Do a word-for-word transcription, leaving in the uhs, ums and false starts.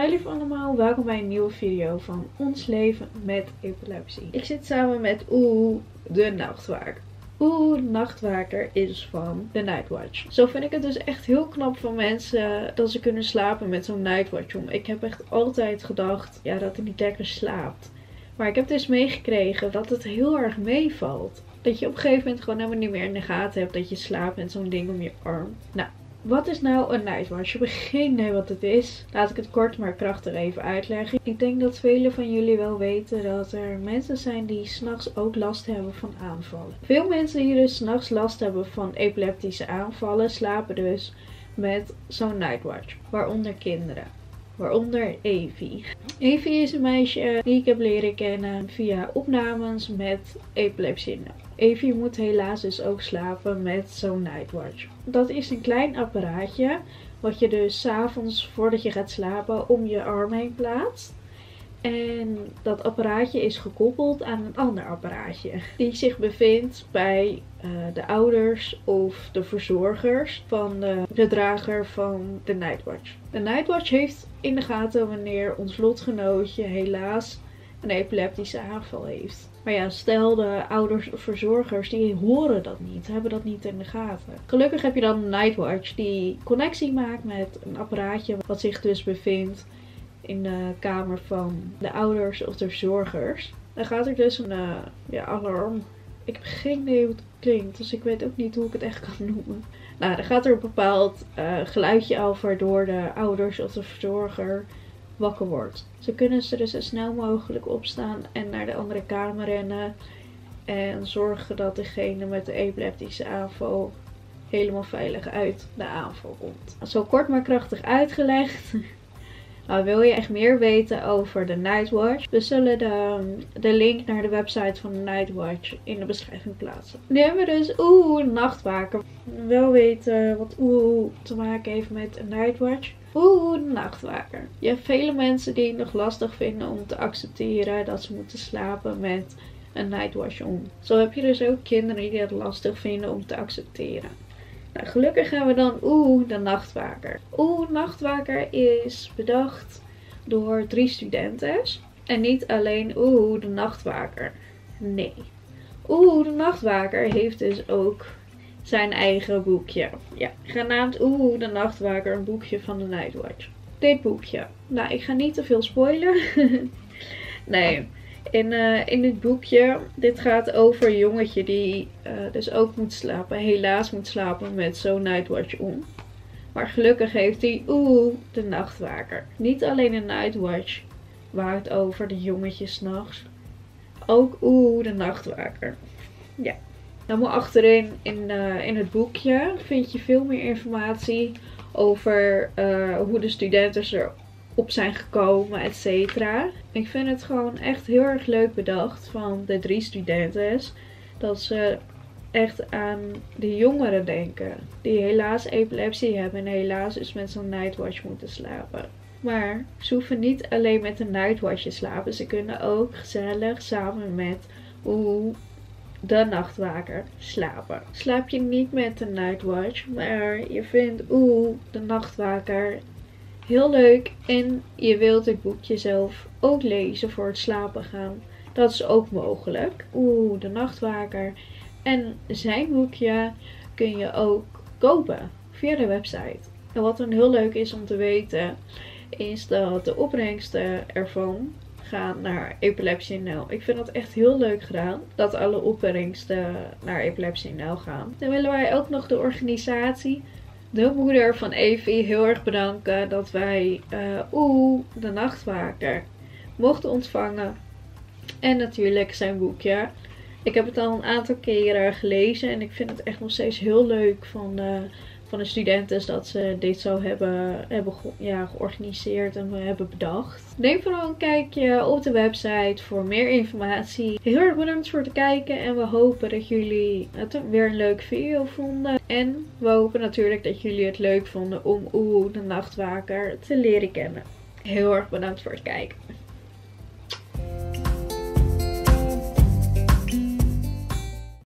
Hey lief allemaal, welkom bij een nieuwe video van ons leven met epilepsie. Ik zit samen met Oeh, de nachtwaker. Oeh, de nachtwaker is van de Nightwatch. Zo vind ik het dus echt heel knap van mensen dat ze kunnen slapen met zo'n Nightwatch om. Ik heb echt altijd gedacht ja, dat hij niet lekker slaapt. Maar ik heb dus meegekregen dat het heel erg meevalt. Dat je op een gegeven moment gewoon helemaal niet meer in de gaten hebt dat je slaapt met zo'n ding om je arm. Nou. Wat is nou een Nightwatch? Ik heb geen idee wat het is. Laat ik het kort maar krachtig even uitleggen. Ik denk dat velen van jullie wel weten dat er mensen zijn die 's nachts ook last hebben van aanvallen. Veel mensen die dus 's nachts last hebben van epileptische aanvallen slapen dus met zo'n Nightwatch. Waaronder kinderen. Waaronder Evie. Evie is een meisje die ik heb leren kennen via opnames met epilepsie. Evie moet helaas dus ook slapen met zo'n Nightwatch. Dat is een klein apparaatje wat je dus 's avonds voordat je gaat slapen om je arm heen plaatst. En dat apparaatje is gekoppeld aan een ander apparaatje. Die zich bevindt bij uh, de ouders of de verzorgers van de, de drager van de Nightwatch. De Nightwatch heeft in de gaten wanneer ons lotgenootje helaas een epileptische aanval heeft. Maar ja, stel de ouders of verzorgers die horen dat niet, hebben dat niet in de gaten. Gelukkig heb je dan een Nightwatch die connectie maakt met een apparaatje wat zich dus bevindt in de kamer van de ouders of de verzorgers. Dan gaat er dus een uh, ja, alarm. Ik heb geen idee hoe het klinkt, dus ik weet ook niet hoe ik het echt kan noemen. Nou, dan gaat er een bepaald uh, geluidje af waardoor de ouders of de verzorger wakker wordt. Zo kunnen ze dus zo snel mogelijk opstaan en naar de andere kamer rennen. En zorgen dat degene met de epileptische aanval helemaal veilig uit de aanval komt. Zo kort maar krachtig uitgelegd. Nou, wil je echt meer weten over de Nightwatch? We zullen de, de link naar de website van de Nightwatch in de beschrijving plaatsen. Nu hebben we dus Oeh, de nachtwaker. Wel weten wat Oeh te maken heeft met een Nightwatch. Oeh, de nachtwaker. Je hebt vele mensen die het nog lastig vinden om te accepteren dat ze moeten slapen met een Nightwatch om. Zo heb je dus ook kinderen die het lastig vinden om te accepteren. Nou, gelukkig gaan we dan Oeh, de nachtwaker. Oeh, de nachtwaker is bedacht door drie studenten. En niet alleen Oeh, de nachtwaker. Nee. Oeh, de nachtwaker heeft dus ook zijn eigen boekje. Ja, genaamd Oeh, de nachtwaker, een boekje van de Nightwatch. Dit boekje. Nou, ik ga niet te veel spoilen. Nee. In, uh, in dit boekje, dit gaat over een jongetje die uh, dus ook moet slapen. Helaas moet slapen met zo'n Nightwatch om. Maar gelukkig heeft hij Oeh, de nachtwaker. Niet alleen een Nightwatch waakt over de jongetje 's nachts. Ook Oeh, de nachtwaker. Ja. Helemaal achterin in, uh, in het boekje vind je veel meer informatie over uh, hoe de studenten erop zijn gekomen, et cetera. Ik vind het gewoon echt heel erg leuk bedacht van de drie studenten. Dat ze echt aan de jongeren denken. Die helaas epilepsie hebben en helaas dus met zo'n Nightwatch moeten slapen. Maar ze hoeven niet alleen met een Nightwatch te slapen. Ze kunnen ook gezellig samen met Oeh, de nachtwaker slapen. Slaap je niet met de Nightwatch, maar je vindt Oeh, de nachtwaker heel leuk en je wilt het boekje zelf ook lezen voor het slapen gaan. Dat is ook mogelijk. Oeh, de nachtwaker. En zijn boekje kun je ook kopen via de website. En wat dan heel leuk is om te weten, is dat de opbrengsten ervan gaan naar Epilepsie punt n l. Ik vind dat echt heel leuk gedaan. Dat alle opbrengsten naar Epilepsie punt n l gaan. Dan willen wij ook nog de organisatie, de moeder van Evie, heel erg bedanken dat wij uh, Oeh, de nachtwaker mochten ontvangen. En natuurlijk zijn boekje. Ik heb het al een aantal keren gelezen en ik vind het echt nog steeds heel leuk van de, van de studenten dat ze dit zo hebben, hebben ja, georganiseerd en hebben bedacht. Neem vooral een kijkje op de website voor meer informatie. Heel erg bedankt voor het kijken en we hopen dat jullie het weer een leuke video vonden. En we hopen natuurlijk dat jullie het leuk vonden om Oeh, de nachtwaker te leren kennen. Heel erg bedankt voor het kijken.